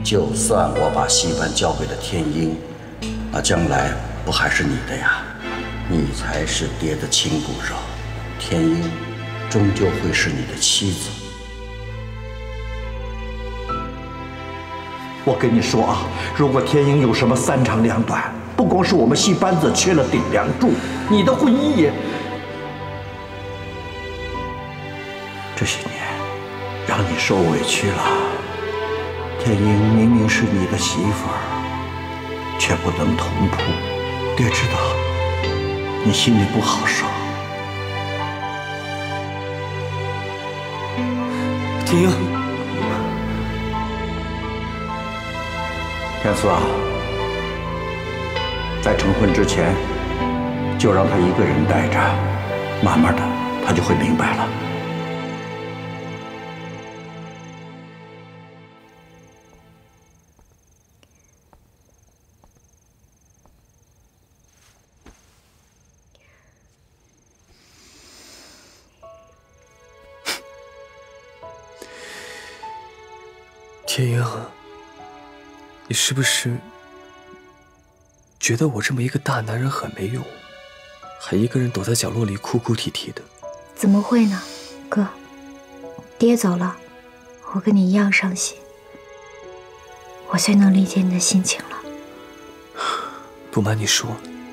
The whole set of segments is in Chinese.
就算我把戏班交给了天鹰，那将来不还是你的呀？你才是爹的亲骨肉，天鹰终究会是你的妻子。 我跟你说啊，如果天鹰有什么三长两短，不光是我们戏班子缺了顶梁柱，你的婚姻也……这些年让你受委屈了。天鹰明明是你的媳妇儿，却不能同铺，爹知道你心里不好受。 天鹰， 天赐啊，在成婚之前，就让他一个人待着，慢慢的他就会明白了。 天鹰，你是不是觉得我这么一个大男人很没用，还一个人躲在角落里哭哭啼啼的？ 怎么会呢，哥？爹走了，我跟你一样伤心。我最能理解你的心情了。 不瞒你说，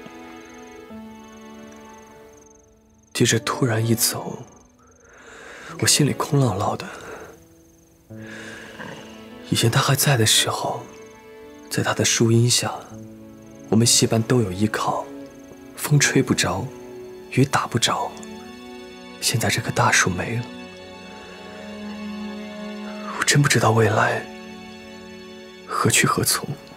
爹这突然一走，我心里空落落的。以前他还在的时候，在他的树荫下，我们戏班都有依靠，风吹不着，雨打不着。现在这棵大树没了，我真不知道未来何去何从。